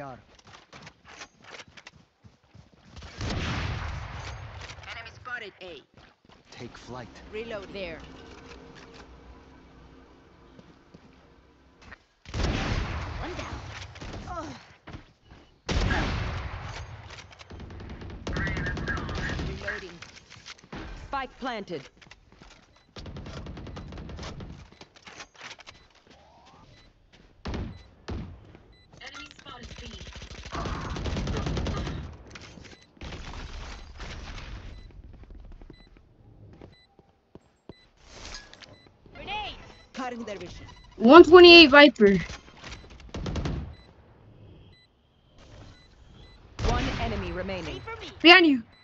AR. Enemy spotted A. Take flight. Reload there. One down. Reloading. Spike planted. Enemy spotted B. Grenade. Cutting their vision. 128 Viper. One enemy remaining. For me. Behind you.